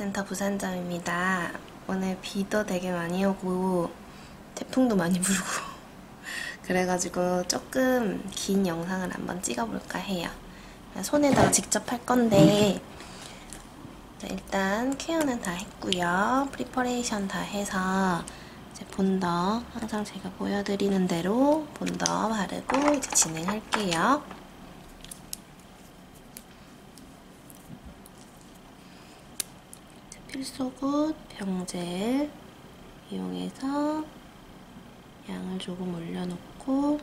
센터 부산점입니다. 오늘 비도 되게 많이 오고 태풍도 많이 불고 그래가지고 조금 긴 영상을 한번 찍어볼까 해요. 손에다가 직접 할 건데 일단 케어는 다 했고요. 프리퍼레이션 다 해서 이제 본더 항상 제가 보여드리는 대로 본더 바르고 이제 진행할게요. 필소굿 병젤 이용해서 양을 조금 올려놓고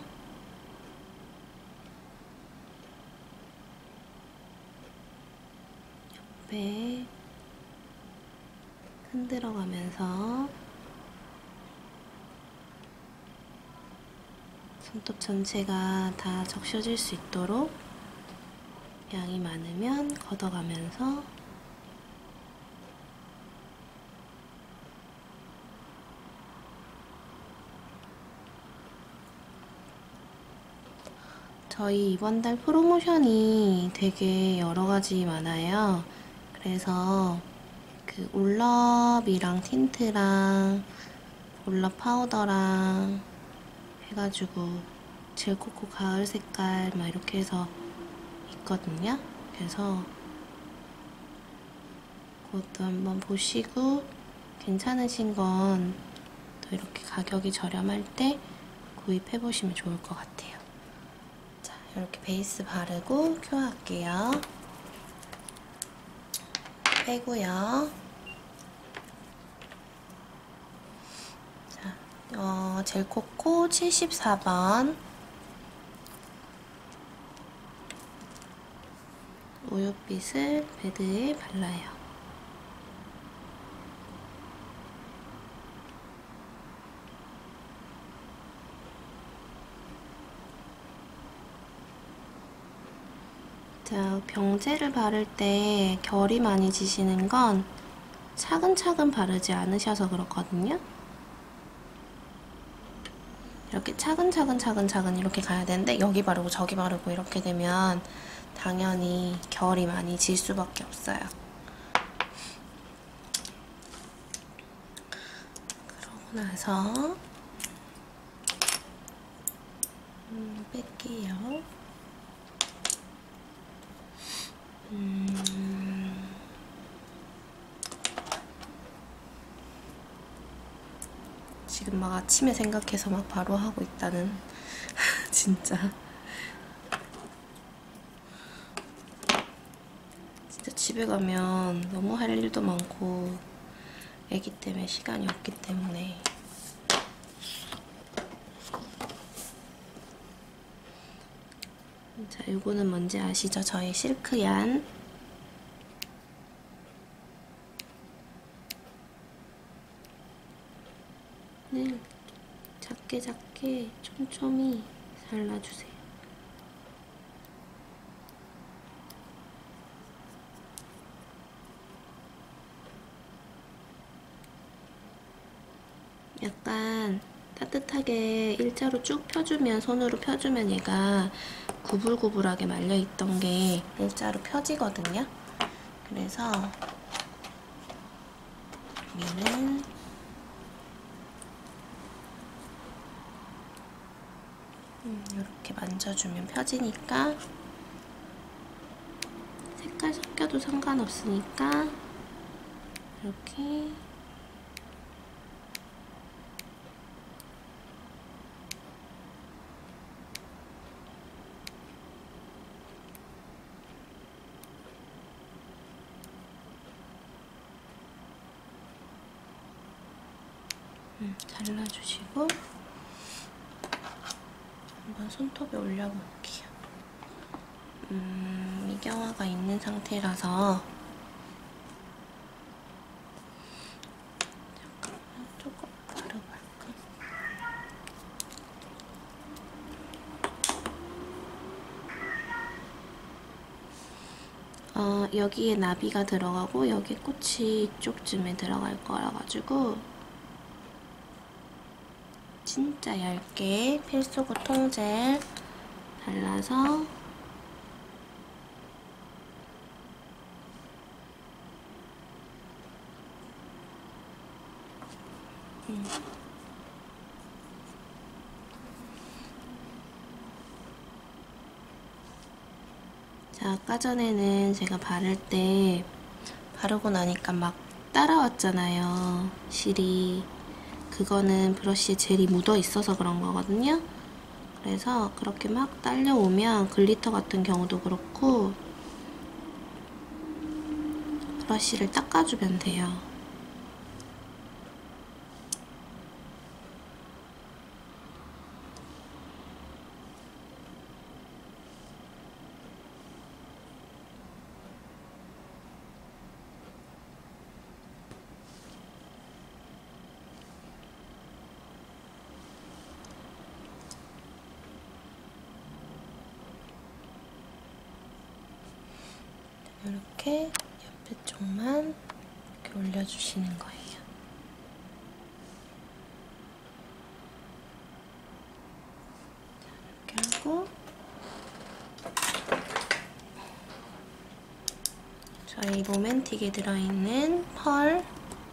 옆에 흔들어가면서 손톱 전체가 다 적셔질 수 있도록 양이 많으면 걷어가면서 저희 이번 달 프로모션이 되게 여러 가지 많아요. 그래서 그 올럽이랑 틴트랑 올럽 파우더랑 해가지고 젤코코 가을 색깔 막 이렇게 해서 있거든요. 그래서 그것도 한번 보시고 괜찮으신 건 또 이렇게 가격이 저렴할 때 구입해보시면 좋을 것 같아요. 자, 이렇게 베이스 바르고 큐어할게요. 빼고요. 자, 젤코코 74번 우유빛을 베드에 발라요. 자, 병젤을 바를 때 결이 많이 지시는 건 차근차근 바르지 않으셔서 그렇거든요. 이렇게 차근 이렇게 가야 되는데 여기 바르고 저기 바르고 이렇게 되면 당연히 결이 많이 질 수밖에 없어요. 그러고 나서 뺄게요. 지금 막 아침에 생각해서 막 바로 하고 있다는 진짜 집에 가면 너무 할 일도 많고 애기 때문에 시간이 없기 때문에 자, 요거는 뭔지 아시죠? 저희 실크얀 네, 작게 촘촘히 잘라주세요. 약간 따뜻하게 일자로 쭉 펴주면, 손으로 펴주면 얘가 구불구불하게 말려있던 게 일자로 펴지거든요. 그래서 여기는 이렇게 만져주면 펴지니까 색깔 섞여도 상관없으니까 이렇게 잘라주시고 한번 손톱에 올려볼게요. 미경화가 있는 상태라서 잠깐만 조금 바르고 할까? 여기에 나비가 들어가고 여기 꽃이 이쪽쯤에 들어갈 거라 가지고 진짜 얇게 필소굿 통젤 발라서 자, 아까 전에는 제가 바를 때 바르고 나니까 막 따라왔잖아요. 실이. 그거는 브러쉬에 젤이 묻어 있어서 그런 거거든요. 그래서 그렇게 막 딸려오면 글리터 같은 경우도 그렇고 브러쉬를 닦아주면 돼요. 이렇게 옆에 쪽만 이렇게 올려주시는 거예요. 이렇게 하고 저희 로맨틱에 들어있는 펄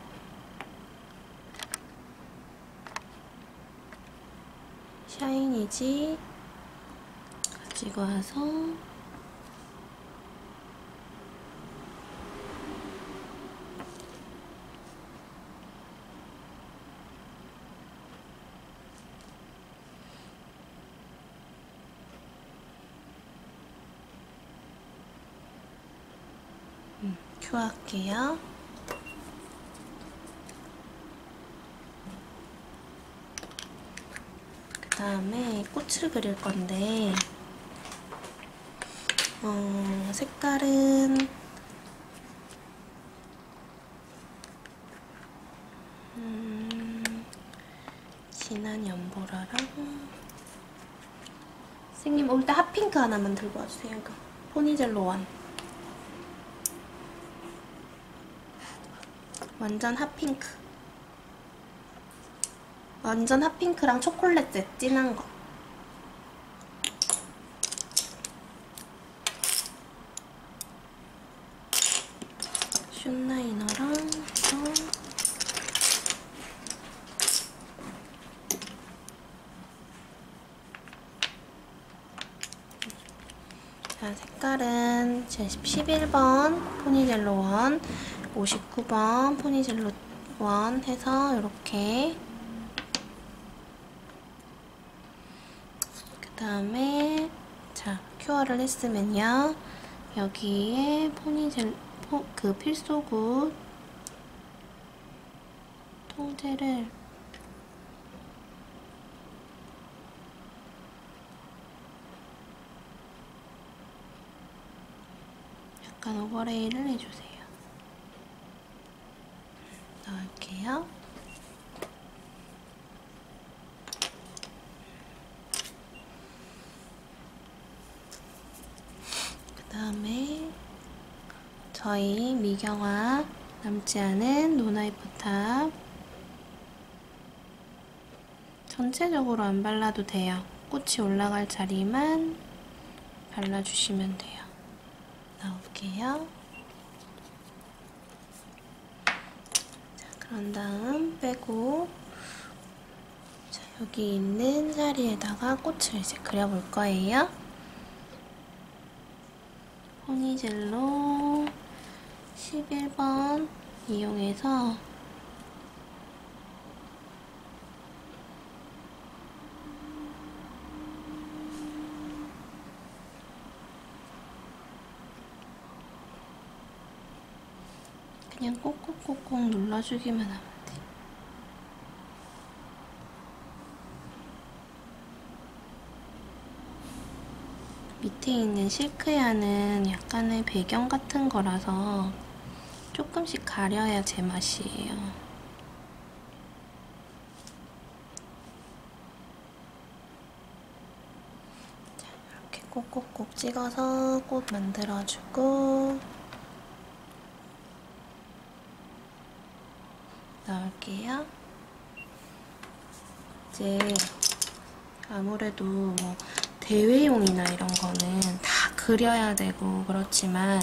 샤이니지 가지고 와서 큐어할게요. 그 다음에 꽃을 그릴 건데 색깔은 진한 연보라랑 선생님 올 때 핫핑크 하나만 들고 와주세요. 이거 포니젤로 원 완전 핫핑크 완전 핫핑크랑 초콜릿색 진한 거 슌라이너랑 해서 자, 색깔은 11번 포니젤로 원 59번 포니젤로 원 해서 이렇게 그 다음에 자 큐어를 했으면요 여기에 그 필소굿 통째를 약간 오버레이를 해주세요. 넣을게요. 그 다음에 저희 미경화 남지 않은 노나이 포탑 전체적으로 안 발라도 돼요. 꽃이 올라갈 자리만 발라주시면 돼요. 넣을게요. 자, 그런 다음 빼고 자, 여기 있는 자리에다가 꽃을 이제 그려볼 거예요. 포니젤로 11번 이용해서 그냥 꼭꼭꼭꼭 눌러주기만 하면 돼. 밑에 있는 실크야는 약간의 배경 같은 거라서 조금씩 가려야 제맛이에요. 자, 이렇게 꼭꼭꼭 찍어서 꽃 만들어주고 넣을게요. 이제 아무래도 뭐 대회용이나 이런 거는 다 그려야 되고 그렇지만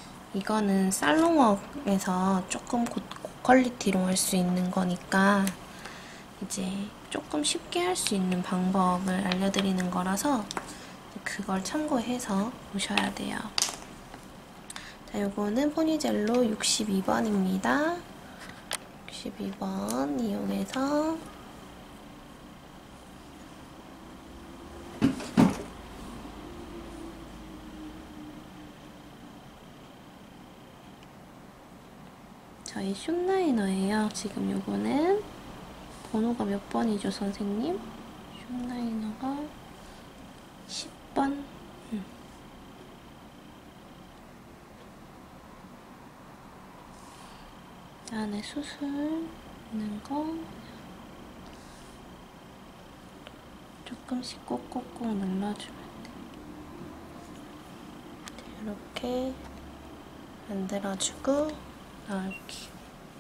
이거는 살롱웍에서 조금 고퀄리티로 할 수 있는 거니까 이제 조금 쉽게 할 수 있는 방법을 알려드리는 거라서 그걸 참고해서 보셔야 돼요. 자, 요거는 포니젤로 62번입니다. 62번 이용해서 저희 숏라이너예요. 지금 요거는 번호가 몇 번이죠, 선생님? 숏라이너가 10번. 안에 수술 있는 거 조금씩 꼭꼭꼭 눌러주면 돼. 이렇게 만들어주고 넣을게요.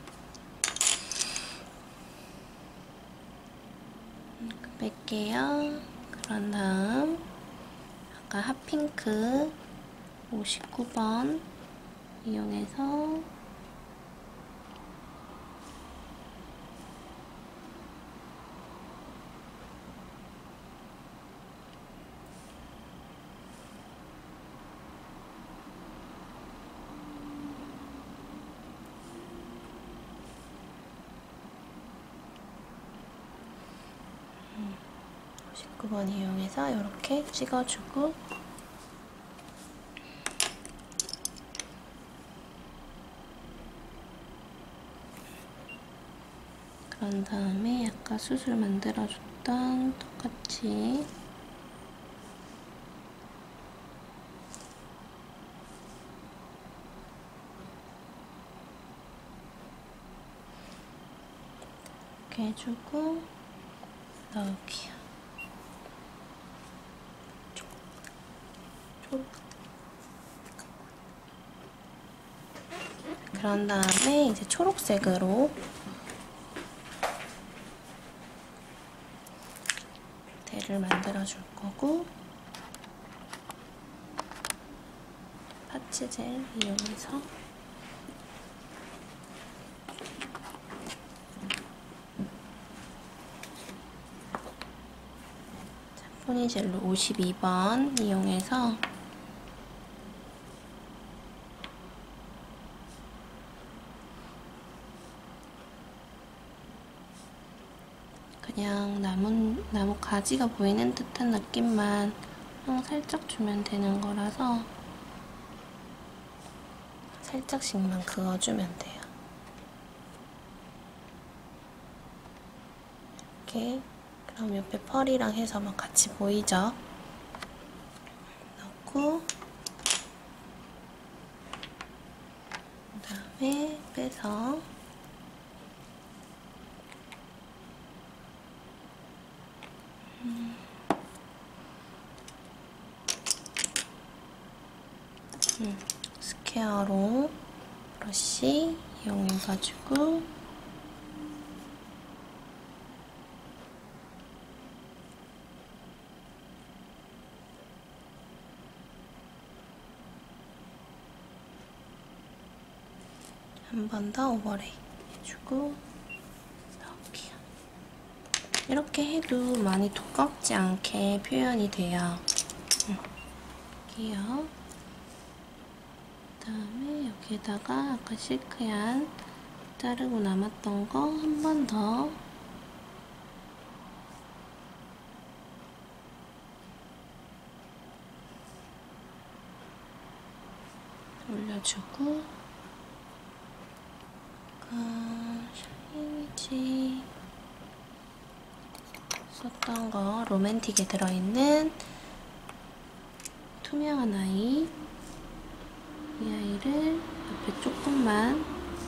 뺄게요. 그런 다음 아까 핫핑크 59번 이용해서 그 번 이용해서 이렇게 찍어주고 그런 다음에 아까 수술 만들어줬던 똑같이 이렇게 해주고 넣을게요. 그런 다음에 이제 초록색으로 대를 만들어 줄 거고 파츠젤 이용해서 포니젤로 52번 이용해서 그냥 나무 가지가 보이는 듯한 느낌만 살짝 주면 되는 거라서 살짝씩만 그어주면 돼요. 이렇게. 그럼 옆에 펄이랑 해서 막 같이 보이죠? 넣고 그 다음에 빼서 스퀘어로 브러쉬 이용해가지고 한 번 더 오버레이 해주고 넣을게요. 이렇게 해도 많이 두껍지 않게 표현이 돼요. 여기요. 그다음에 여기에다가 아까 실크얀 자르고 남았던 거 한 번 더 올려주고 샤이니지 썼던 거 로맨틱에 들어있는 투명한 아이 이 아이를 옆에 조금만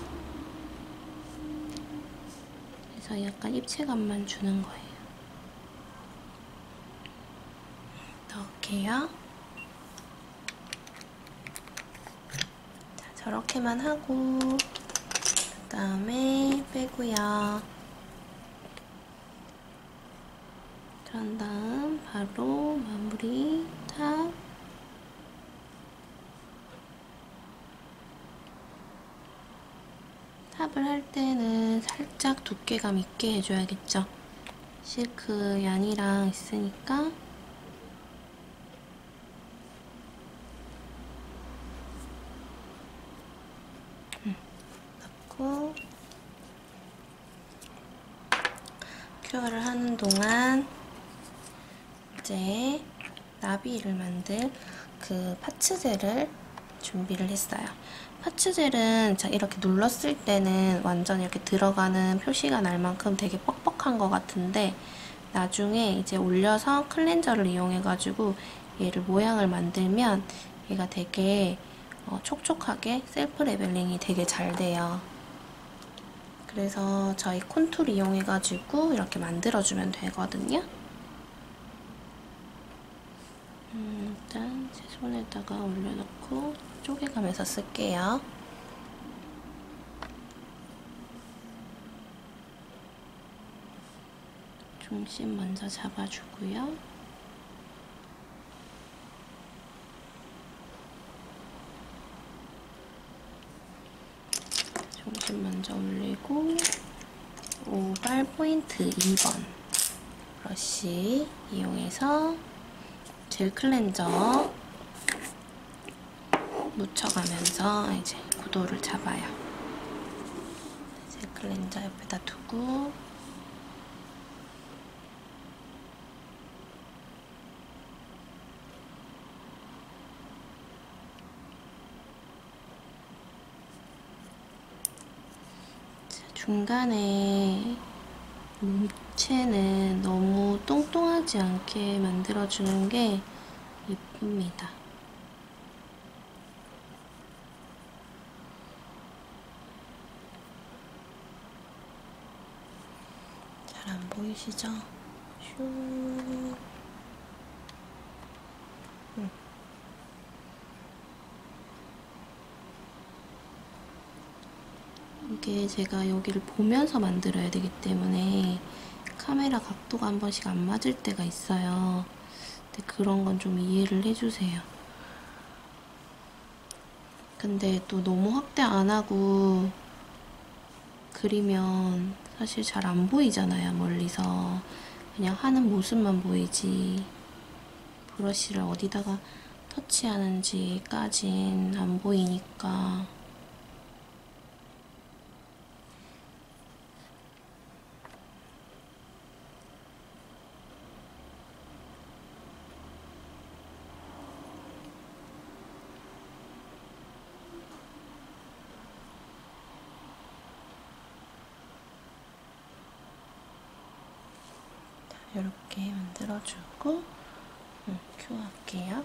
해서 약간 입체감만 주는 거예요. 넣을게요. 자, 저렇게만 하고 그 다음에 빼고요. 그런 다음 바로 마무리 탑 탑을 할 때는 살짝 두께감 있게 해줘야겠죠? 실크 양이랑 있으니까 넣고 큐어를 하는 동안 이제 나비를 만들 그 파츠젤을 준비를 했어요. 파츠젤은 이렇게 눌렀을 때는 완전 이렇게 들어가는 표시가 날 만큼 되게 뻑뻑한 것 같은데 나중에 이제 올려서 클렌저를 이용해가지고 얘를 모양을 만들면 얘가 되게 촉촉하게 셀프 레벨링이 되게 잘 돼요. 그래서 저희 콘툴 이용해가지고 이렇게 만들어주면 되거든요. 일단 제 손에다가 올려놓고 쪼개가면서 쓸게요. 중심 먼저 잡아주고요. 중심 먼저 올리고 오발 포인트 2번 브러쉬 이용해서 젤 클렌저 묻혀가면서 이제 구도를 잡아요. 젤 클렌저 옆에다 두고 중간에 물체는 너무 똥똥하지 않게 만들어주는 게 예쁩니다. 잘 안 보이시죠? 슈. 이게 제가 여기를 보면서 만들어야 되기 때문에 카메라 각도가 한 번씩 안 맞을 때가 있어요. 근데 그런 건 좀 이해를 해주세요. 근데 또 너무 확대 안 하고 그리면 사실 잘 안 보이잖아요, 멀리서. 그냥 하는 모습만 보이지 브러쉬를 어디다가 터치하는지까진 안 보이니까. 이렇게 만들어주고 큐어할게요.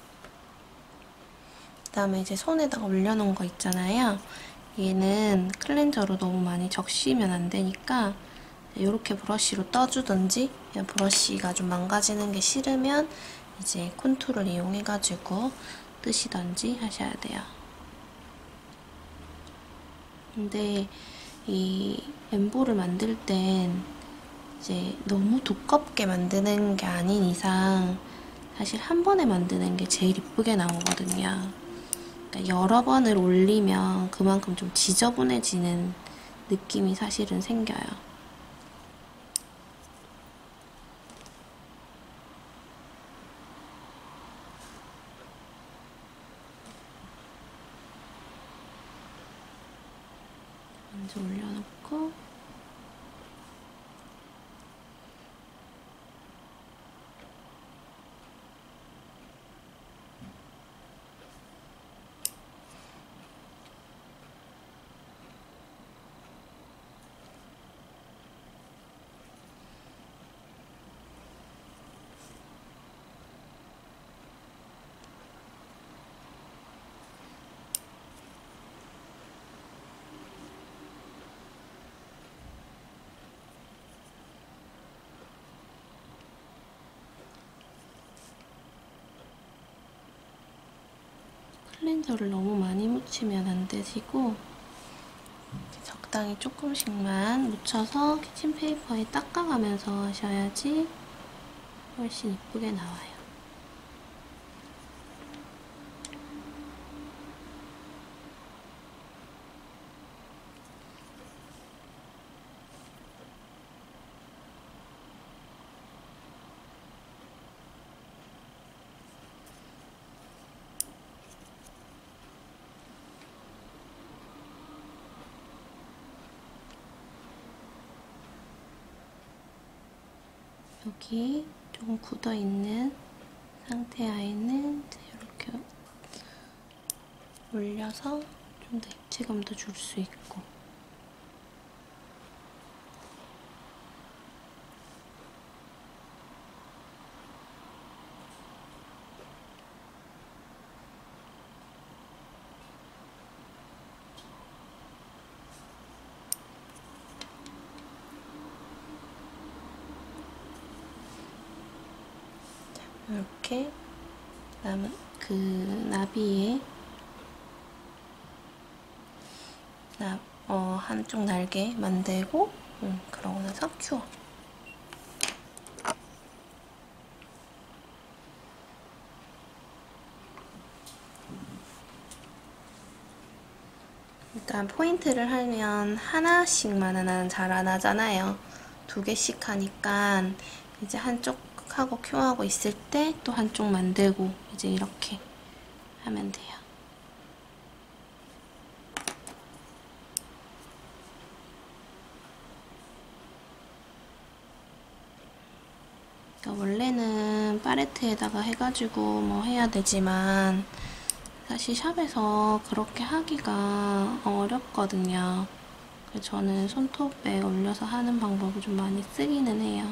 그 다음에 이제 손에다가 올려놓은 거 있잖아요. 얘는 클렌저로 너무 많이 적시면 안 되니까 이렇게 브러쉬로 떠주든지 그냥 브러쉬가 좀 망가지는 게 싫으면 이제 콘툴을 이용해가지고 뜨시던지 하셔야 돼요. 근데 이 엠보를 만들 땐 이제 너무 두껍게 만드는 게 아닌 이상 사실 한 번에 만드는 게 제일 이쁘게 나오거든요. 그러니까 여러 번을 올리면 그만큼 좀 지저분해지는 느낌이 사실은 생겨요. 먼저 올려놓고 클렌저를 너무 많이 묻히면 안 되시고 적당히 조금씩만 묻혀서 키친페이퍼에 닦아가면서 하셔야지 훨씬 이쁘게 나와요. 여기 조금 굳어있는 상태 아이는 이렇게 올려서 좀 더 입체감도 줄 수 있고. 이렇게 남은 그 나비에 한쪽 날개 만들고 그러고 나서 큐어. 일단 포인트를 하면 하나씩만은 잘 안 하잖아요. 2개씩 하니까 이제 한쪽 하고 큐어하고 있을 때 또 한쪽 만들고 이제 이렇게 하면 돼요. 그러니까 원래는 팔레트에다가 해가지고 뭐 해야 되지만 사실 샵에서 그렇게 하기가 어렵거든요. 그래서 저는 손톱에 올려서 하는 방법을 좀 많이 쓰기는 해요.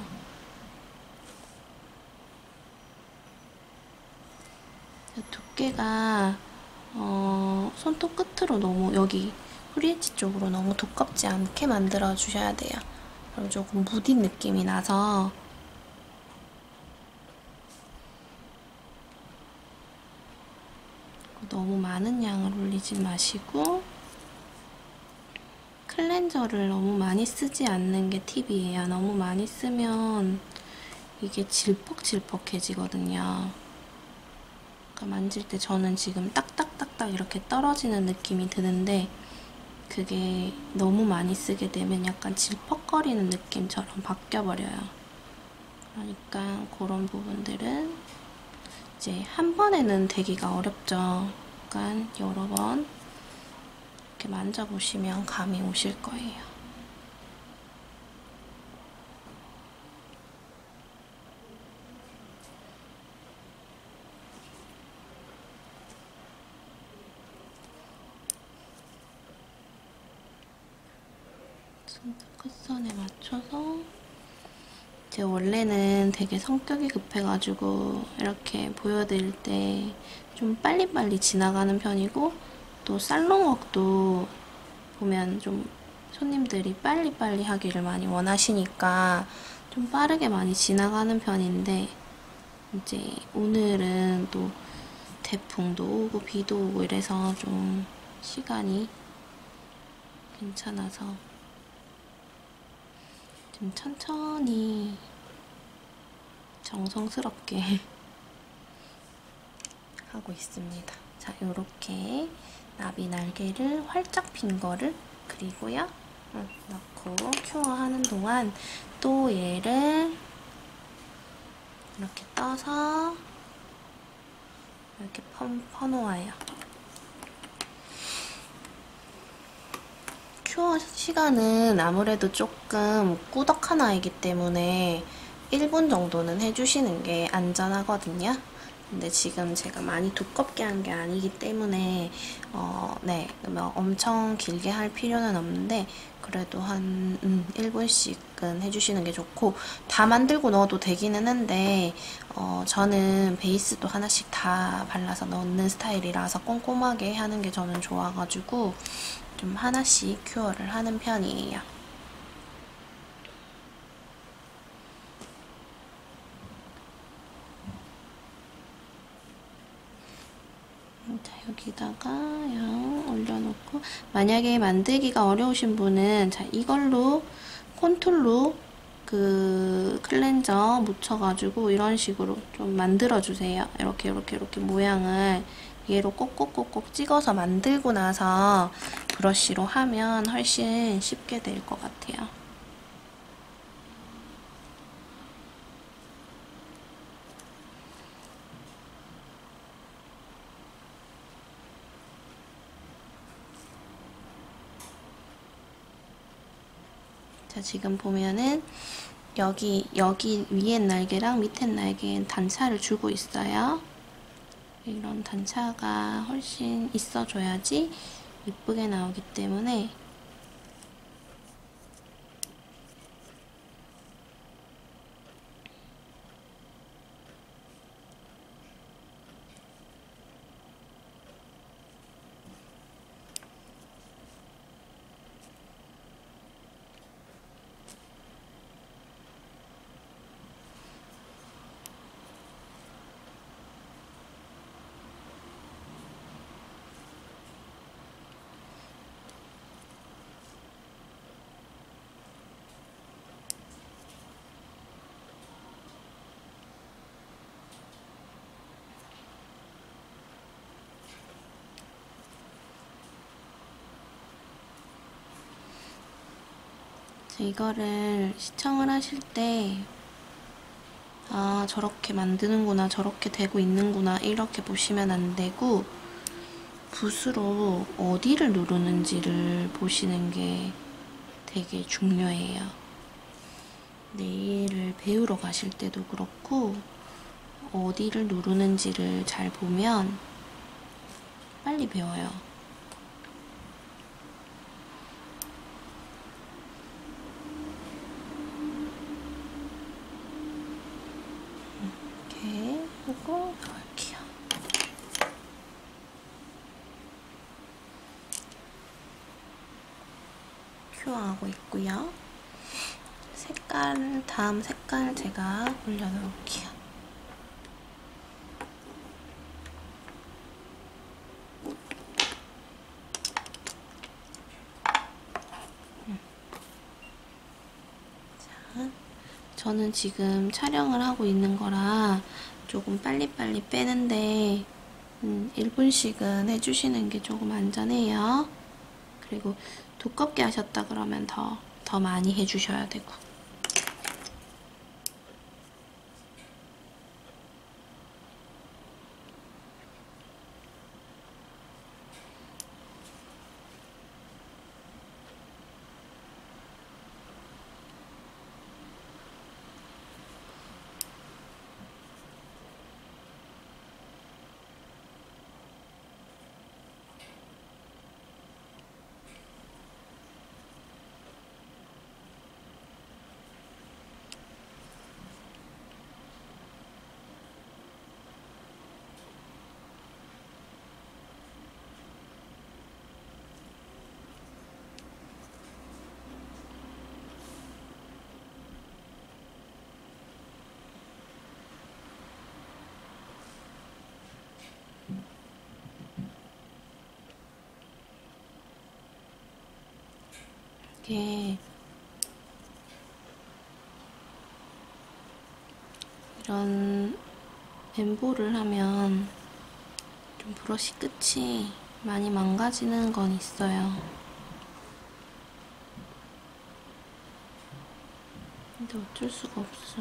두께가 손톱 끝으로 너무 여기 프리엣지 쪽으로 너무 두껍지 않게 만들어 주셔야 돼요. 그럼 조금 무딘 느낌이 나서 너무 많은 양을 올리지 마시고 클렌저를 너무 많이 쓰지 않는 게 팁이에요. 너무 많이 쓰면 이게 질퍽질퍽해지거든요. 그러니까 만질 때 저는 지금 딱딱딱딱 이렇게 떨어지는 느낌이 드는데 그게 너무 많이 쓰게 되면 약간 질퍽거리는 느낌처럼 바뀌어버려요. 그러니까 그런 부분들은 이제 한 번에는 되기가 어렵죠. 약간 여러 번 이렇게 만져보시면 감이 오실 거예요. 손톱 끝선에 맞춰서 제 원래는 되게 성격이 급해가지고 이렇게 보여드릴 때 좀 빨리빨리 지나가는 편이고 또 살롱웍도 보면 좀 손님들이 빨리빨리 하기를 많이 원하시니까 좀 빠르게 많이 지나가는 편인데 이제 오늘은 또 태풍도 오고 비도 오고 이래서 좀 시간이 괜찮아서 좀 천천히 정성스럽게 하고 있습니다. 자, 요렇게 나비 날개를 활짝 핀 거를 그리고요. 넣고 큐어하는 동안 또 얘를 이렇게 떠서 이렇게 퍼놓아요. 큐어 시간은 아무래도 조금 꾸덕한 아이기 때문에 1분 정도는 해주시는 게 안전하거든요. 근데 지금 제가 많이 두껍게 한 게 아니기 때문에 네, 뭐 엄청 길게 할 필요는 없는데 그래도 한 1분씩은 해주시는 게 좋고 다 만들고 넣어도 되기는 한데 저는 베이스도 하나씩 다 발라서 넣는 스타일이라서 꼼꼼하게 하는 게 저는 좋아가지고 좀 하나씩 큐어를 하는 편이에요. 자, 여기다가 양 올려놓고 만약에 만들기가 어려우신 분은 자, 이걸로 콘툴로 그 클렌저 묻혀가지고 이런 식으로 좀 만들어주세요. 이렇게 모양을 얘로 꼭꼭꼭꼭 찍어서 만들고 나서 브러쉬로 하면 훨씬 쉽게 될 것 같아요. 자, 지금 보면은 여기 위에 날개랑 밑에 날개엔 단차를 주고 있어요. 이런 단차가 훨씬 있어줘야지 예쁘게 나오기 때문에 이거를 시청을 하실 때 아, 저렇게 만드는구나, 저렇게 되고 있는구나 이렇게 보시면 안 되고 붓으로 어디를 누르는지를 보시는 게 되게 중요해요. 네일을 배우러 가실 때도 그렇고 어디를 누르는지를 잘 보면 빨리 배워요. 이렇게 하고 넣을게요. 큐어하고 있고요. 다음 색깔 제가 올려놓을게요. 자, 저는 지금 촬영을 하고 있는 거라 조금 빨리빨리 빼는데 1분씩은 해주시는 게 조금 안전해요. 그리고 두껍게 하셨다 그러면 더 많이 해주셔야 되고. 이게 이런 엠보를 하면 좀 브러쉬 끝이 많이 망가지는 건 있어요. 근데 어쩔 수가 없어.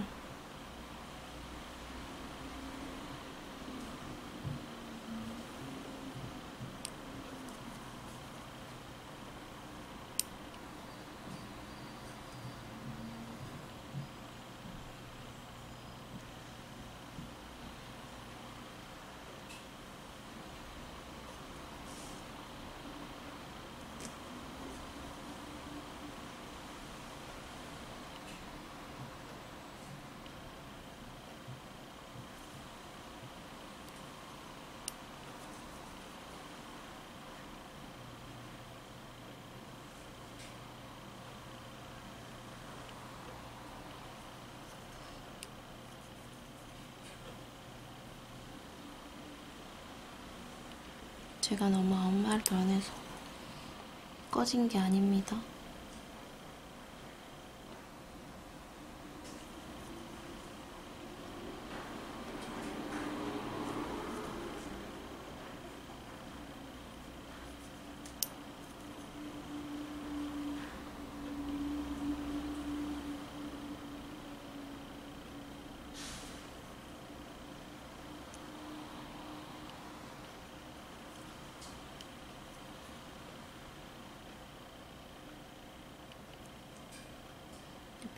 제가 너무 아무 말도 안 해서 꺼진 게 아닙니다.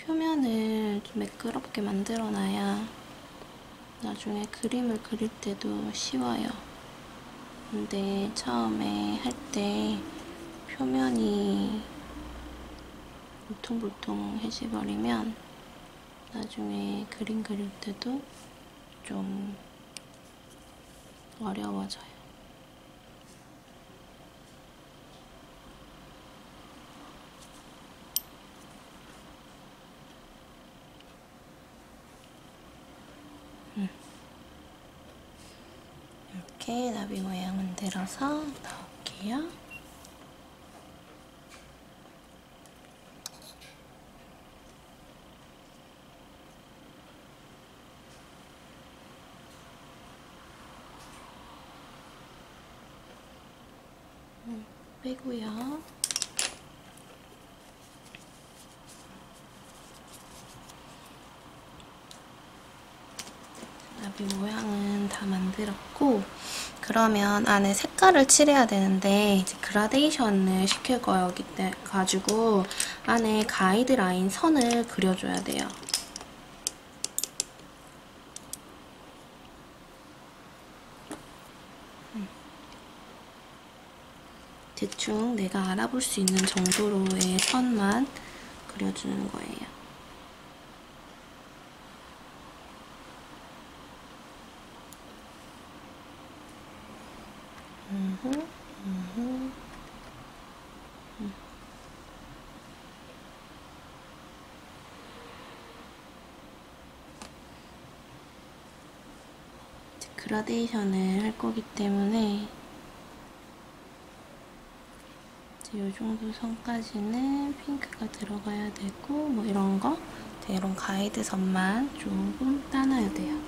표면을 좀 매끄럽게 만들어놔야 나중에 그림을 그릴 때도 쉬워요. 근데 처음에 할 때 표면이 울퉁불퉁해져버리면 나중에 그림 그릴 때도 좀 어려워져요. 이렇게 나비 모양 만들어서 넣을게요. 빼고요. 나비 모양은 다 만들었고, 그러면 안에 색깔을 칠해야 되는데 이제 그라데이션을 시킬 거기 때문에 가지고 안에 가이드라인 선을 그려줘야 돼요. 대충 내가 알아볼 수 있는 정도로의 선만 그려주는 거예요. 그라데이션을 할 거기 때문에 이 정도 선까지는 핑크가 들어가야 되고 뭐 이런 거 이런 가이드 선만 조금 따놔야 돼요.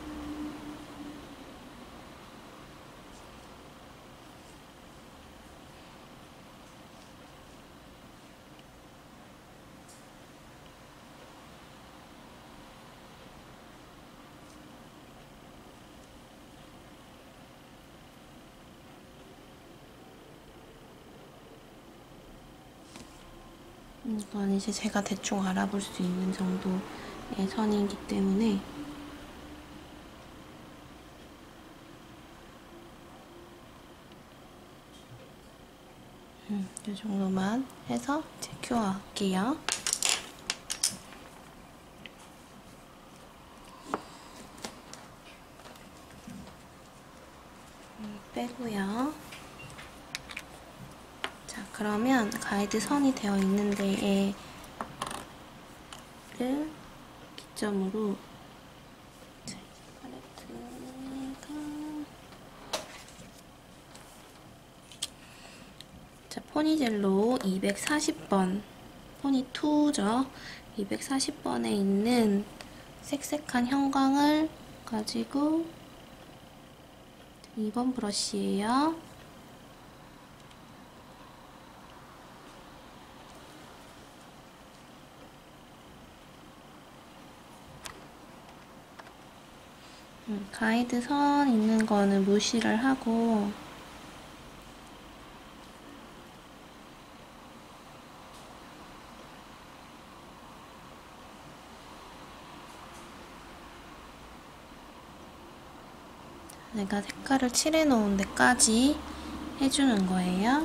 이건 이제 제가 대충 알아볼 수 있는 정도의 선이기 때문에 이 정도만 해서 이제 큐어할게요. 빼고요. 자, 그러면 가이드 선이 되어 있는 데에를 기점으로 자, 포니젤로 240번 포니2죠. 240번에 있는 색색한 형광을 가지고 2번 브러쉬예요. 가이드 선 있는 거는 무시를 하고 내가 색깔을 칠해 놓은 데까지 해주는 거예요.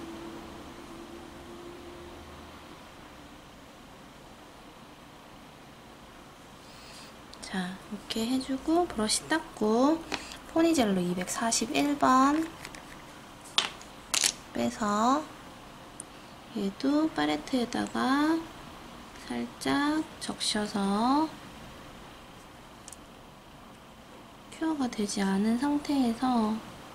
자, 이렇게 해주고 브러쉬 닦고 포니젤로 241번 빼서 얘도 팔레트에다가 살짝 적셔서 큐어가 되지 않은 상태에서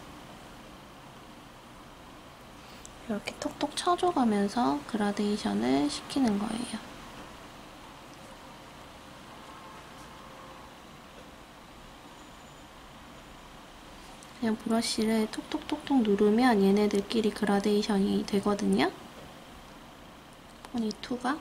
이렇게 톡톡 쳐줘가면서 그라데이션을 시키는 거예요. 그냥 브러쉬를 톡톡톡톡 누르면 얘네들끼리 그라데이션이 되거든요. 포니2가.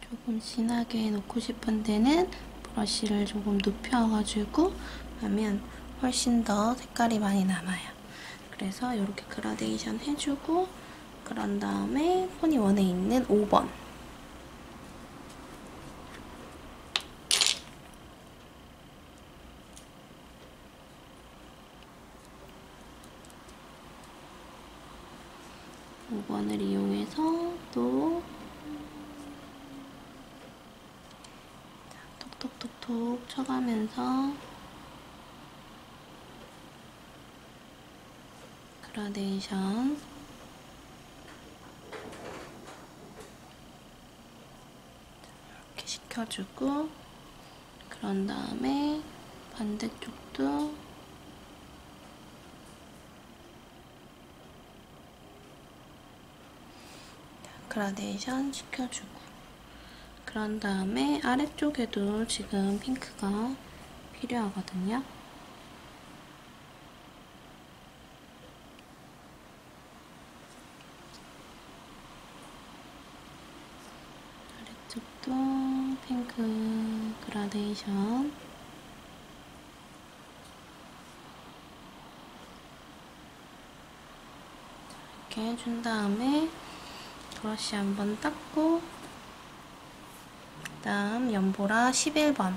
조금 진하게 놓고 싶은 데는 브러쉬를 조금 눕혀가지고 하면 훨씬 더 색깔이 많이 남아요. 그래서 이렇게 그라데이션 해주고 그런 다음에 포니원에 있는 5번 5번을 이용해서 또 톡톡톡톡 쳐가면서 그라데이션 이렇게 시켜주고 그런 다음에 반대쪽도 그라데이션 시켜주고 그런 다음에 아래쪽에도 지금 핑크가 필요하거든요. 아래쪽도 핑크 그라데이션 이렇게 해준 다음에 브러쉬 한번 닦고 그다음 연보라 11번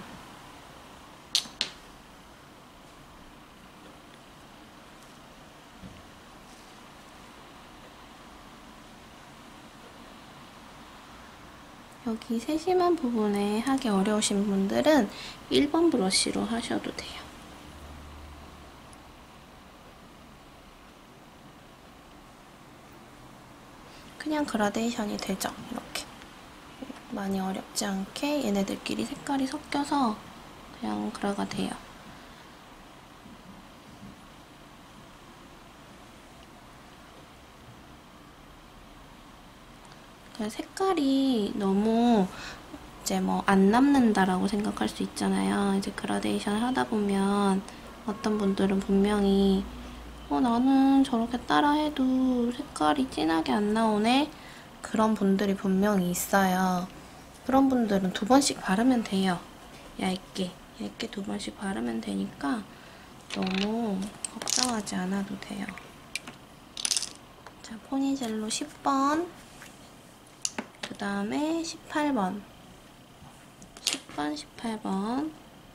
여기 세심한 부분에 하기 어려우신 분들은 1번 브러쉬로 하셔도 돼요. 그냥 그라데이션이 되죠. 이렇게 많이 어렵지 않게 얘네들끼리 색깔이 섞여서 그냥 그라가 돼요. 색깔이 너무 이제 뭐 안 남는다라고 생각할 수 있잖아요. 이제 그라데이션을 하다 보면 어떤 분들은 분명히 나는 저렇게 따라해도 색깔이 진하게 안 나오네? 그런 분들이 분명히 있어요. 그런 분들은 2번씩 바르면 돼요. 얇게 2번씩 바르면 되니까 너무 걱정하지 않아도 돼요. 자, 포니젤로 10번 그 다음에 18번 10번, 18번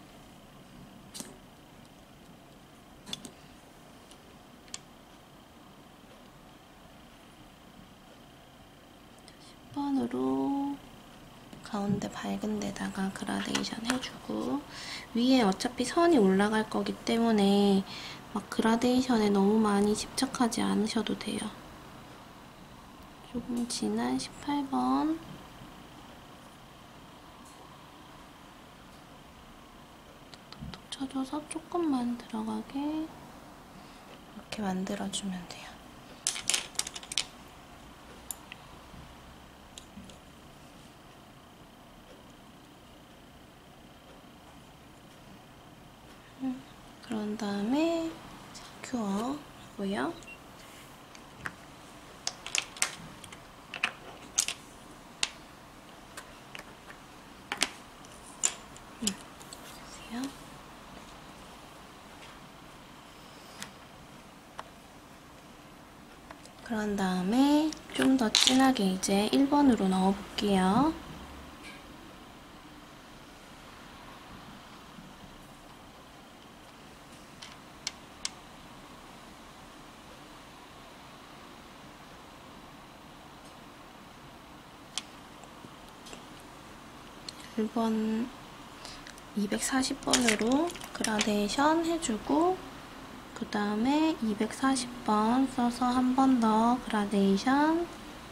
10번으로 가운데 밝은 데다가 그라데이션 해주고 위에 어차피 선이 올라갈 거기 때문에 막 그라데이션에 너무 많이 집착하지 않으셔도 돼요. 조금 진한 18번 톡톡톡 쳐줘서 조금만 들어가게 이렇게 만들어주면 돼요. 그런 다음에 큐어 하고요. 보세요. 그런 다음에 좀 더 진하게 이제 1번으로 넣어볼게요. 이번 240번으로 그라데이션 해주고 그 다음에 240번 써서 한 번 더 그라데이션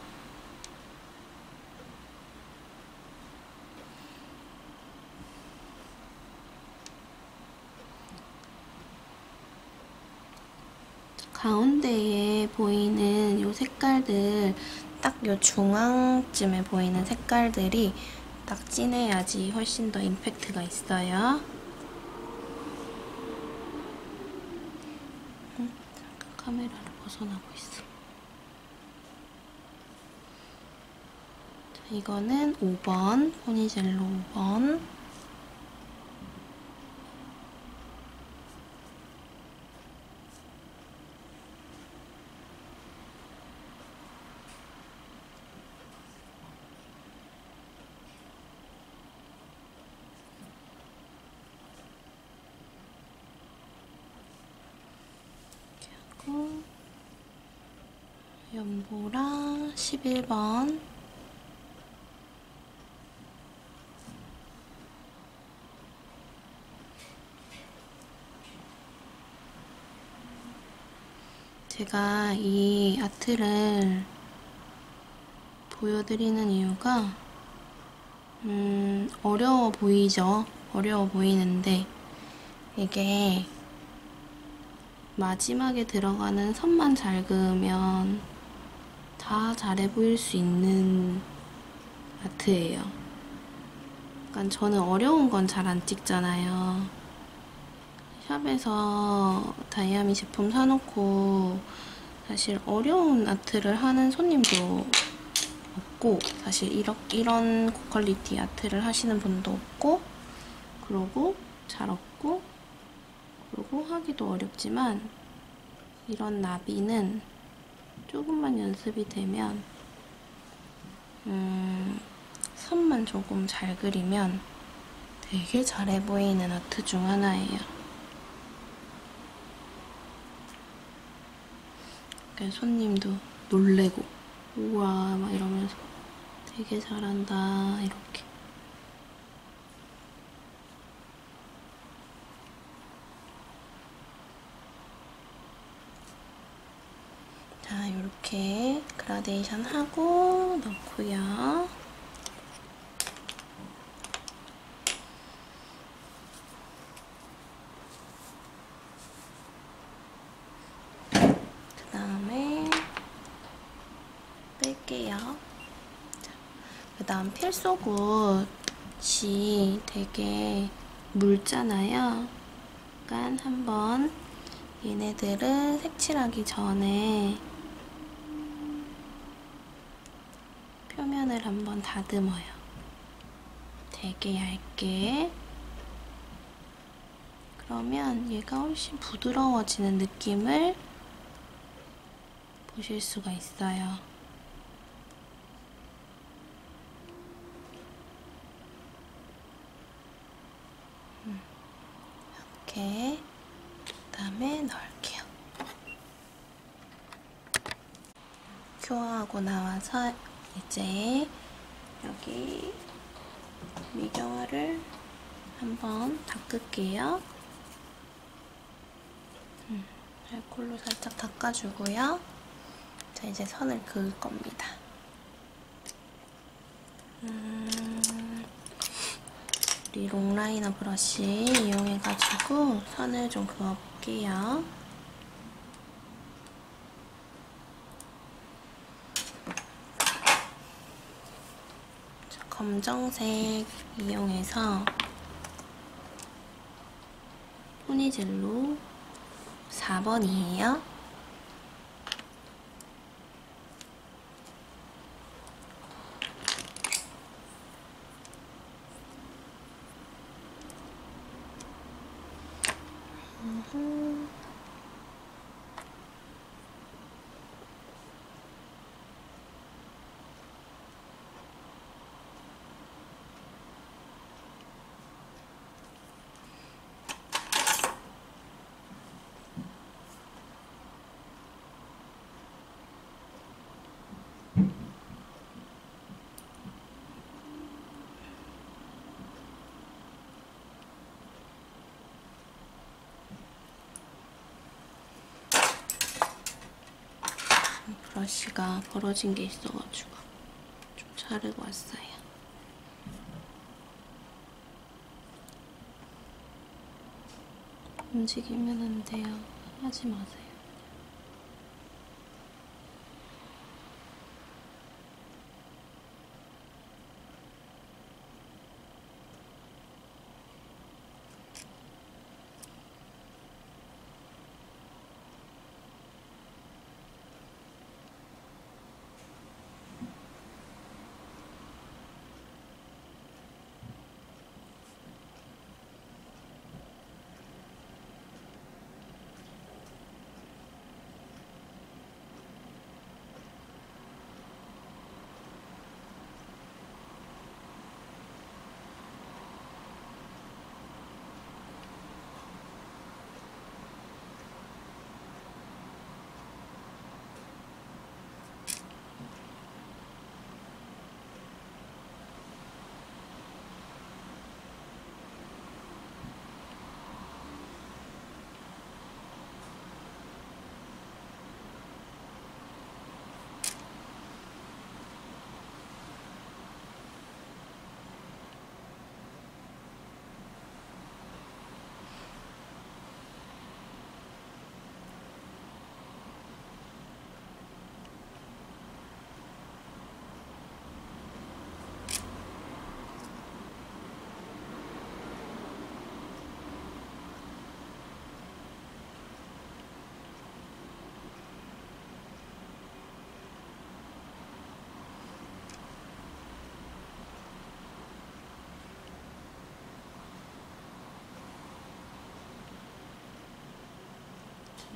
가운데에 보이는 요 색깔들 딱 요 중앙쯤에 보이는 색깔들이 딱 진해야지 훨씬 더 임팩트가 있어요. 잠깐 카메라를 벗어나고 있어. 자, 이거는 5번, 포니젤로 5번. 연보라 11번. 제가 이 아트를 보여드리는 이유가 어려워 보이죠? 어려워 보이는데 이게 마지막에 들어가는 선만 잘 그으면 다 잘해 보일 수 있는 아트예요. 그러니까 저는 어려운 건 잘 안 찍잖아요. 샵에서 다이아미 제품 사놓고 사실 어려운 아트를 하는 손님도 없고, 사실 이런 고퀄리티 아트를 하시는 분도 없고, 그러고 잘 없고, 그리고 하기도 어렵지만 이런 나비는 조금만 연습이 되면 선만 조금 잘 그리면 되게 잘해 보이는 아트 중 하나예요. 그러니까 손님도 놀래고 우와 막 이러면서 되게 잘한다 이렇게. 자, 이렇게 그라데이션 하고 넣고요. 그 다음에 뺄게요. 그 다음 필소굿이 되게 묽잖아요. 그러니까 한번 얘네들은 색칠하기 전에 표면을 한번 다듬어요. 되게 얇게. 그러면 얘가 훨씬 부드러워지는 느낌을 보실 수가 있어요. 이렇게 그다음에 넣을게요. 큐어하고 나와서 이제 여기 미경화를 한번 닦을게요. 알콜로 살짝 닦아주고요. 자, 이제 선을 그을 겁니다. 우리 롱라이너 브러쉬 이용해가지고 선을 좀 그어볼게요. 자, 검정색 이용해서 포니젤로 4번이에요. 브러쉬가 벌어진 게 있어가지고 좀 자르고 왔어요. 움직이면 안 돼요. 하지 마세요.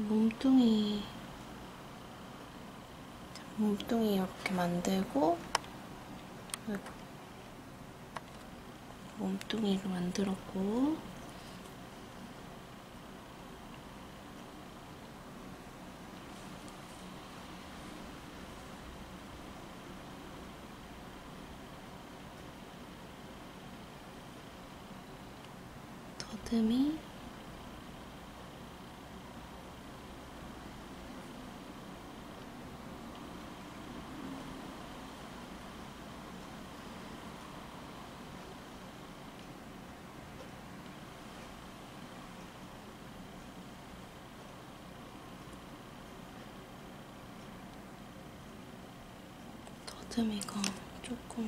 몸뚱이 이렇게 만들고, 몸뚱이로 만들었고, 더듬이, 더듬이가 조금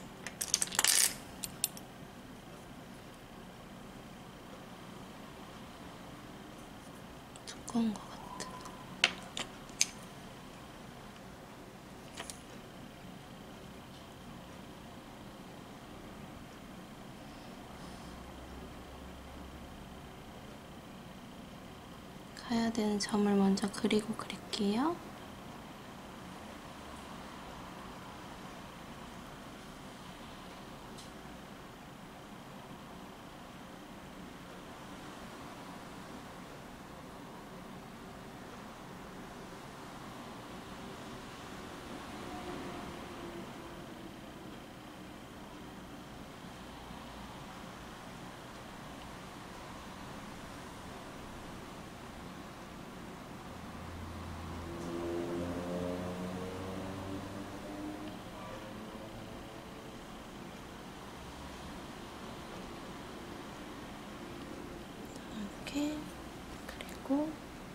두꺼운 것 같아. 가야 되는 점을 먼저 그리고 그릴게요. 이렇게 그리고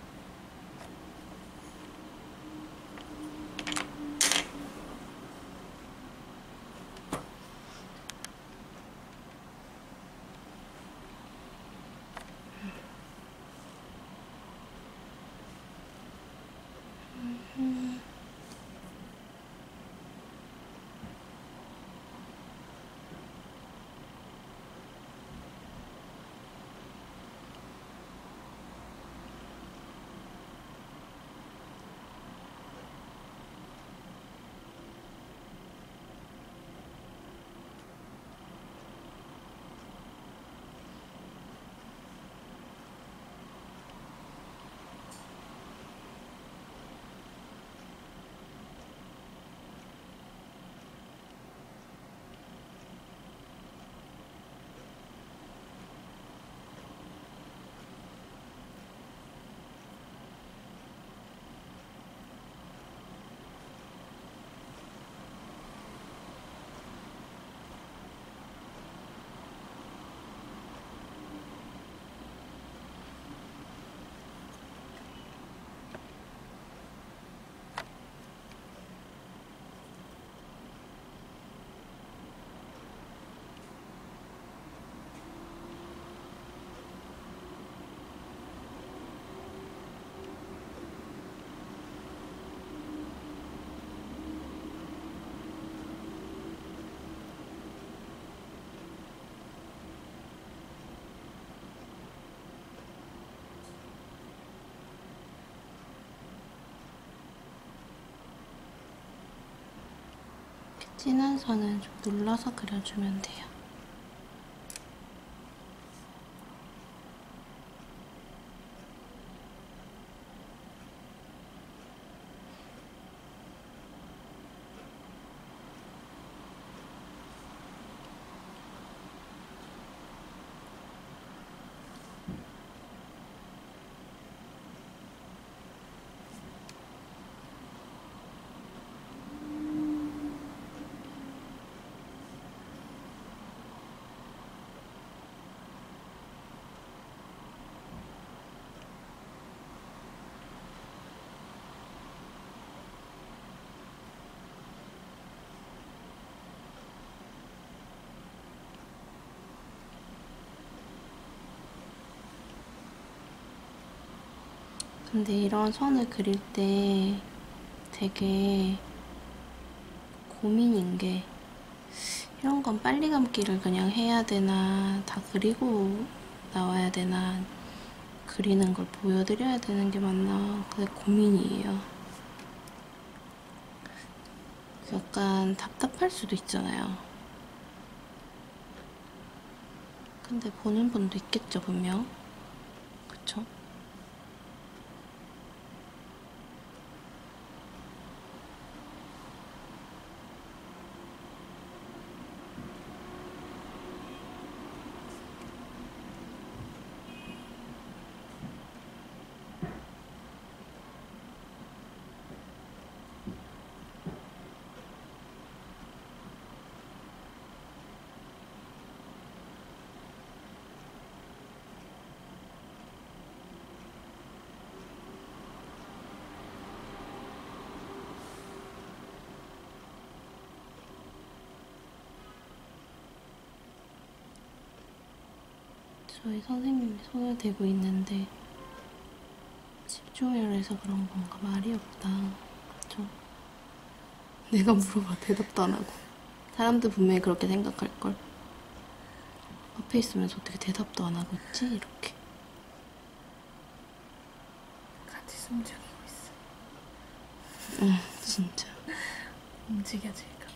진한 선은 좀 눌러서 그려주면 돼요. 근데 이런 선을 그릴 때 되게 고민인 게 이런 건 빨리 감기를 그냥 해야 되나 다 그리고 나와야 되나 그리는 걸 보여드려야 되는 게 맞나 그게 고민이에요. 약간 답답할 수도 있잖아요. 근데 보는 분도 있겠죠, 분명. 그쵸? 저희 선생님이 손을 대고 있는데 집중을 해서 그런 건가 말이 없다. 그쵸? 내가 물어봐 대답도 안 하고. 사람들 분명히 그렇게 생각할걸. 앞에 있으면서 어떻게 대답도 안 하고 있지? 이렇게. 같이 숨죽이고 있어. 응, 진짜. 움직여질까 봐.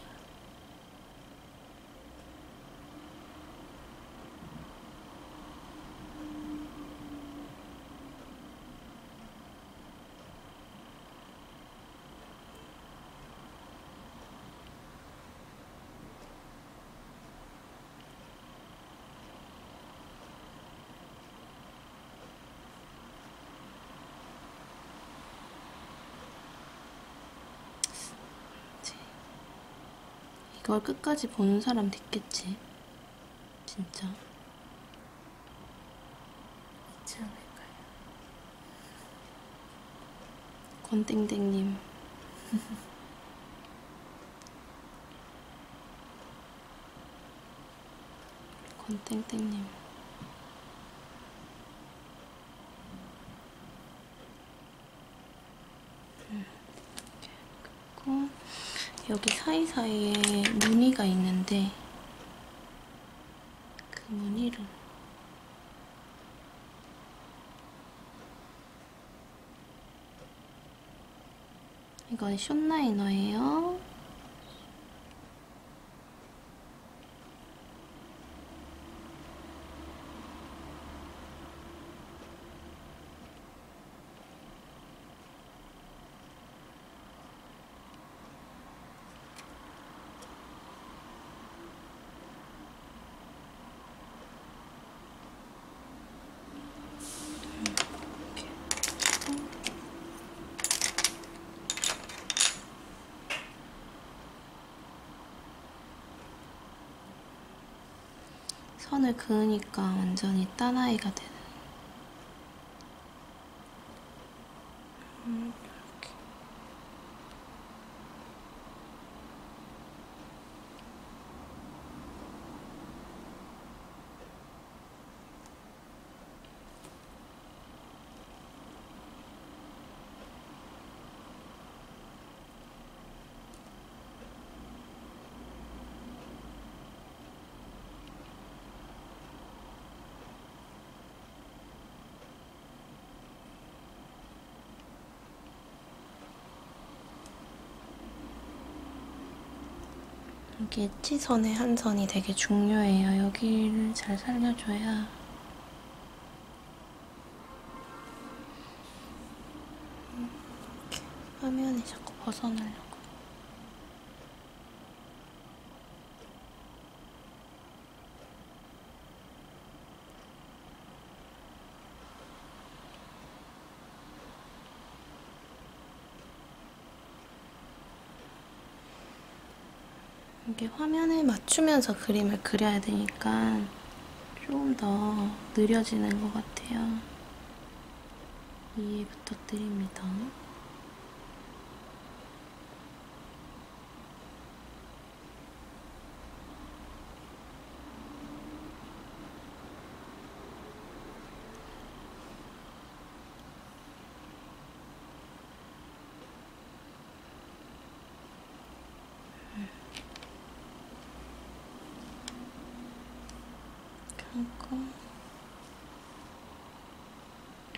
이걸 끝까지 보는 사람도 있겠지. 진짜. 있지 않을까요? 권땡땡님. 권땡땡님. 그리고 여기 사이사이에 무늬가 있는데 그 무늬를 이건 숏라이너예요. 선을 그으니까 완전히 딴 아이가 되는. 이렇게. 여기 엣지선의 한 선이 되게 중요해요. 여기를 잘 살려줘야 이렇게 화면이 자꾸 벗어나려고. 이게 화면에 맞추면서 그림을 그려야 되니까 조금 더 느려지는 것 같아요. 이해 부탁드립니다. 그리고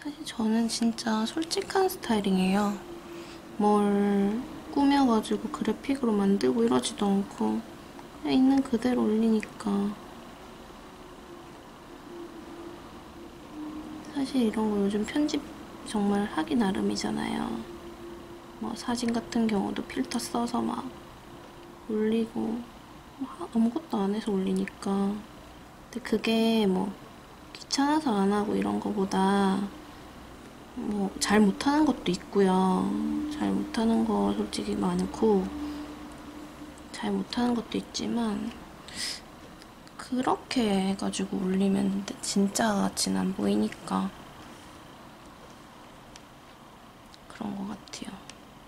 사실 저는 진짜 솔직한 스타일이에요. 뭘 꾸며가지고 그래픽으로 만들고 이러지도 않고 그냥 있는 그대로 올리니까. 사실 이런 거 요즘 편집 정말 하기 나름이잖아요. 뭐 사진 같은 경우도 필터 써서 막 올리고 아무것도 안 해서 올리니까. 근데 그게 뭐 귀찮아서 안 하고 이런 거보다 뭐 잘 못하는 것도 있고요. 잘 못하는 거 솔직히 많고 잘 못하는 것도 있지만 그렇게 해가지고 올리면 진짜 같진 안 보이니까 그런 것 같아요.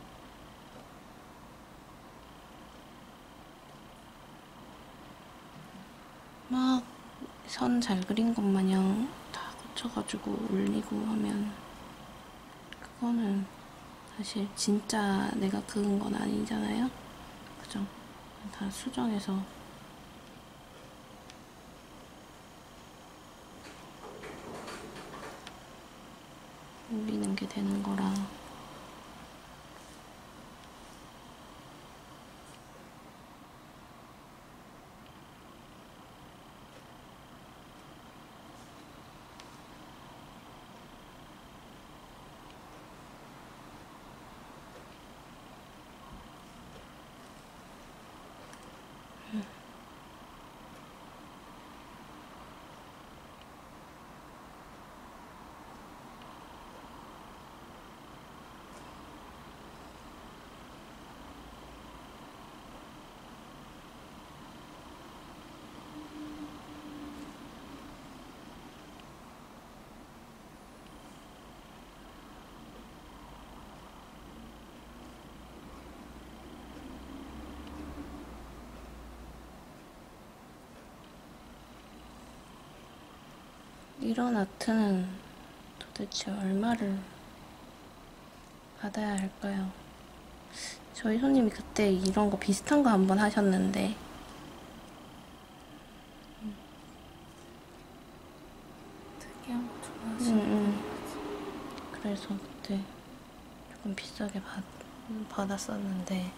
막 선 잘 그린 것 마냥 다 고쳐가지고 올리고 하면 그거는 사실 진짜 내가 그은 건 아니잖아요. 그죠? 다 수정해서 올리는 게 되는 거라. 이런 아트는 도대체 얼마를 받아야 할까요? 저희 손님이 그때 이런 거 비슷한 거 한번 하셨는데 특이한 거 좋아하시는 거지. 그래서 그때 조금 비싸게 받았었는데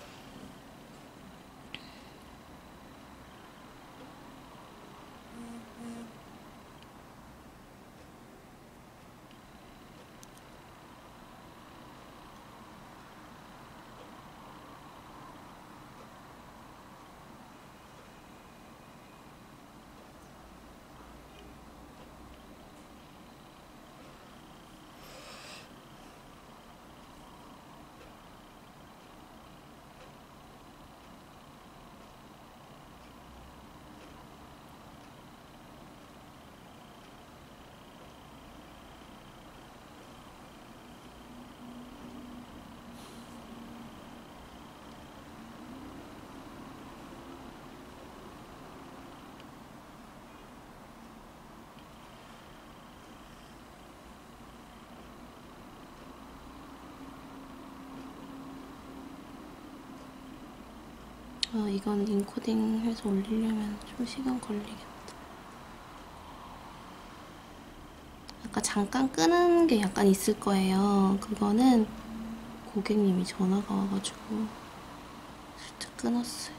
이건 인코딩 해서 올리려면 좀 시간 걸리겠다. 아까 잠깐 끄는 게 약간 있을 거예요. 그거는 고객님이 전화가 와가지고 살짝 끊었어요.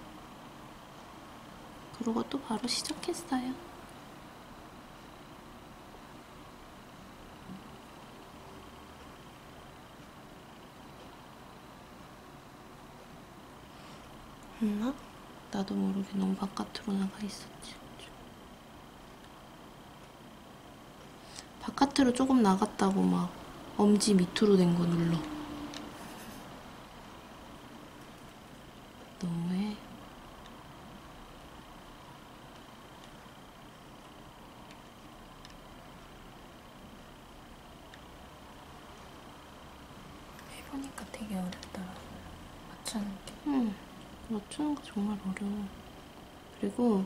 그러고 또 바로 시작했어요. 했나? 나도 모르게 너무 바깥으로 나가 있었지. 바깥으로 조금 나갔다고 막 엄지 밑으로 된 거 눌러. 너무해. 해보니까 되게 어렵더라고. 맞추는 게. 응. 맞추는 거 정말 어려워. 그리고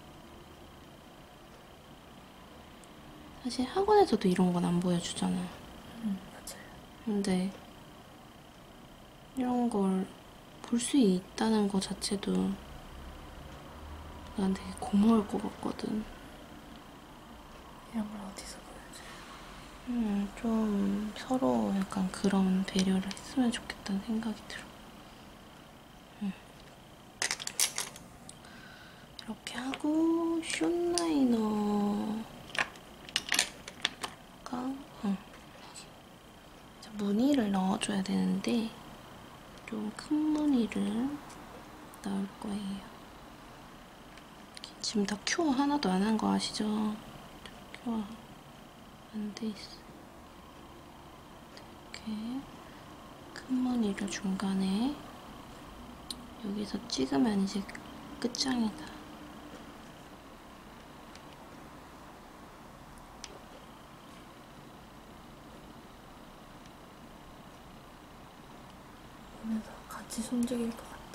사실 학원에서도 이런 건 안 보여주잖아. 맞아요. 근데 이런 걸 볼 수 있다는 거 자체도 난 되게 고마울 것 같거든. 이런 걸 어디서 보여줘요? 좀 서로 약간 그런 배려를 했으면 좋겠다는 생각이 들어. 이렇게 하고 숏라이너가 무늬를 넣어줘야 되는데 좀 큰 무늬를 넣을 거예요. 지금 다 큐어 하나도 안 한 거 아시죠? 큐어 안 돼 있어. 이렇게 큰 무늬를 중간에 여기서 찍으면 이제 끝장이다. 그래서 같이 숨죽일 것 같아요.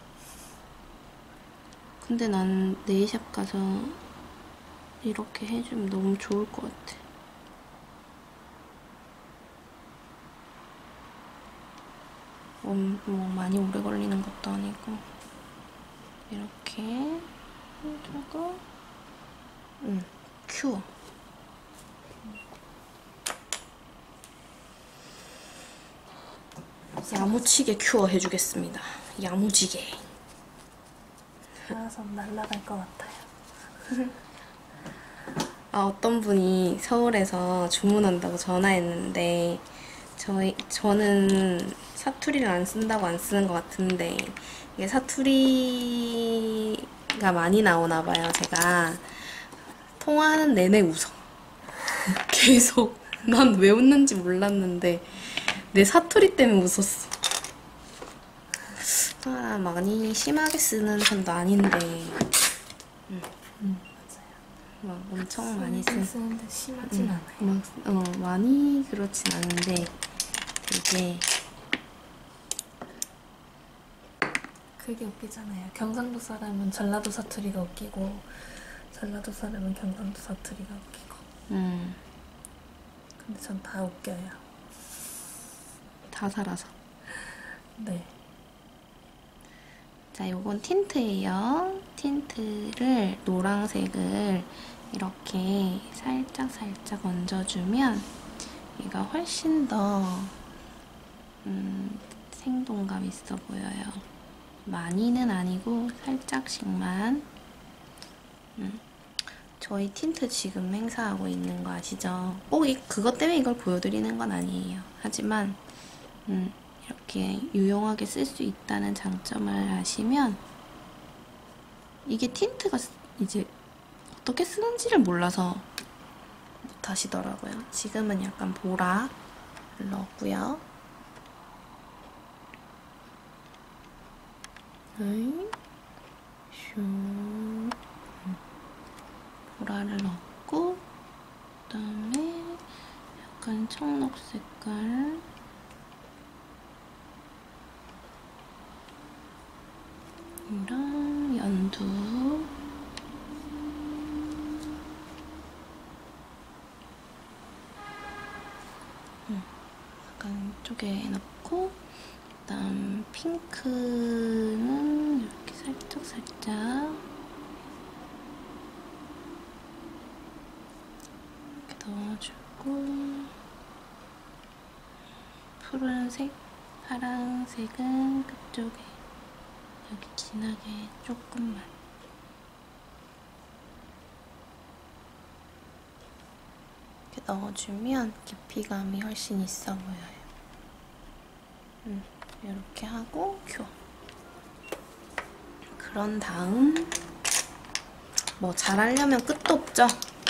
근데 난 네일샵 가서 이렇게 해주면 너무 좋을 것 같아. 뭐 많이 오래 걸리는 것도 아니고 이렇게 해주고 큐어. 야무치게 큐어 해주겠습니다. 야무지게. 알아서 날아갈 것 같아요. 어떤 분이 서울에서 주문한다고 전화했는데 저는 사투리를 안 쓴다고 안 쓰는 것 같은데 이게 사투리가 많이 나오나 봐요. 제가 통화하는 내내 웃어. 계속. 난 왜 웃는지 몰랐는데 내 사투리 때문에 웃었어. 많이 심하게 쓰는 편도 아닌데 맞아요. 막 엄청 많이 쓰는데 심하진 않아요. 많이 그렇진 않은데 되게 그게 웃기잖아요. 경상도 사람은 전라도 사투리가 웃기고 전라도 사람은 경상도 사투리가 웃기고. 근데 전 다 웃겨요. 다 살아서. 네. 자, 요건 틴트예요. 틴트를 노란색을 이렇게 살짝 얹어주면 얘가 훨씬 더 생동감 있어 보여요. 많이는 아니고 살짝씩만. 저희 틴트 지금 행사하고 있는 거 아시죠? 꼭 그것 때문에 이걸 보여드리는 건 아니에요. 하지만 이렇게 유용하게 쓸 수 있다는 장점을 아시면 이게 틴트가 이제 어떻게 쓰는지를 몰라서 못 하시더라고요. 지금은 약간 보라를 넣었고요. 보라를 넣고 그다음에 약간 청록 색깔 이랑 연두 약간 이쪽에 넣고 그다음 핑크는 이렇게 살짝 이렇게 넣어주고 푸른색, 파란색은 그쪽에 여기 진하게 조금만 이렇게 넣어주면 깊이감이 훨씬 있어 보여요. 이렇게 하고 큐어. 그런 다음 뭐 잘하려면 끝도 없죠?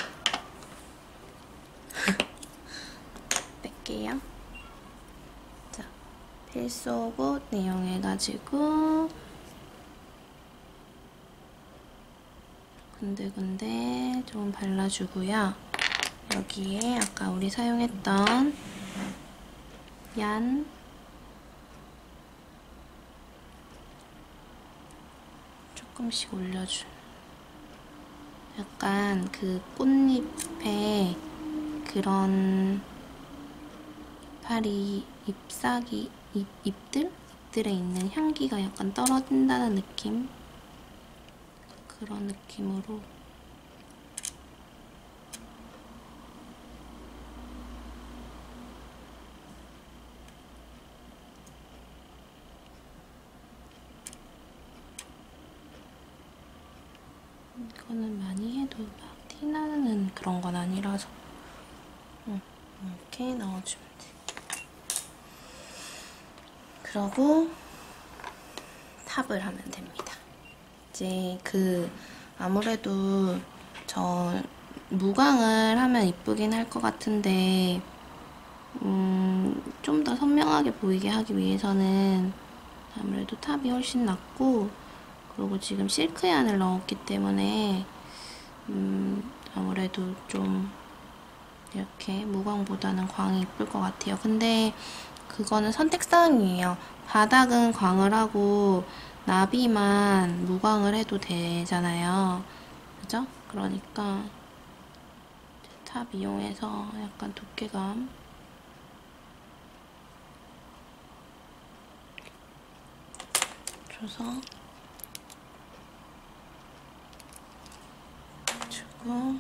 뺄게요. 자, 필수옷 이용해가지고 군데군데 좀 발라주고요. 여기에 아까 우리 사용했던 얀 조금씩 올려줘. 약간 그 꽃잎에 그런 이파리, 잎사귀, 잎들에 있는 향기가 약간 떨어진다는 느낌? 그런 느낌으로 이거는 많이 해도 막 티나는 그런 건 아니라서 이렇게 넣어주면 돼. 그러고 탑을 하면 됩니다. 이제 아무래도 저 무광을 하면 이쁘긴 할 것 같은데 좀 더 선명하게 보이게 하기 위해서는 아무래도 탑이 훨씬 낫고, 그리고 지금 실크얀을 넣었기 때문에 아무래도 좀 이렇게 무광보다는 광이 이쁠 것 같아요. 근데 그거는 선택사항이에요. 바닥은 광을 하고 나비만 무광을 해도 되잖아요. 그죠? 그러니까 탑 이용해서 약간 두께감 줘서 주고,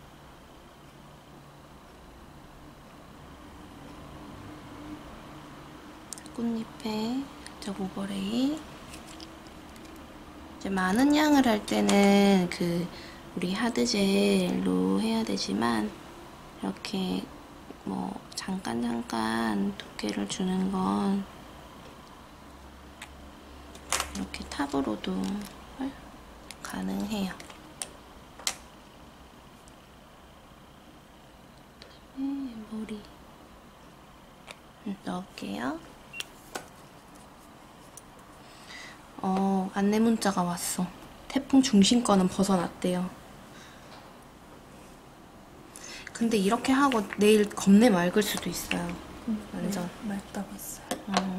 꽃잎에 살짝 오버레이. 이제 많은 양을 할 때는 우리 하드젤로 해야 되지만, 이렇게 뭐 잠깐 두께를 주는 건 이렇게 탑으로도 가능해요. 머리 넣을게요. 안내 문자가 왔어. 태풍 중심권은 벗어났대요. 근데 이렇게 하고 내일 겁내 맑을 수도 있어요. 완전. 네, 맑다고 했어요.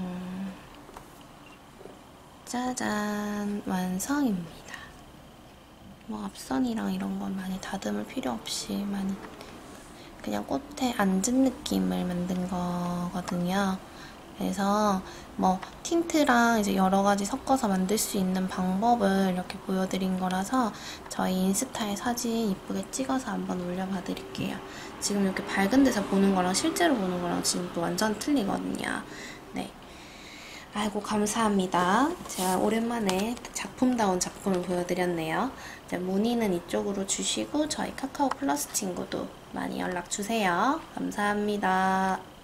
짜잔, 완성입니다. 뭐 앞선이랑 이런 건 많이 다듬을 필요 없이 많이 그냥 꽃에 앉은 느낌을 만든 거거든요. 그래서 뭐 틴트랑 이제 여러 가지 섞어서 만들 수 있는 방법을 이렇게 보여드린 거라서 저희 인스타에 사진 이쁘게 찍어서 한번 올려봐 드릴게요. 지금 이렇게 밝은 데서 보는 거랑 실제로 보는 거랑 지금 또 완전 틀리거든요. 네. 아이고, 감사합니다. 제가 오랜만에 작품다운 작품을 보여드렸네요. 이제 문의는 이쪽으로 주시고 저희 카카오 플러스 친구도 많이 연락 주세요. 감사합니다.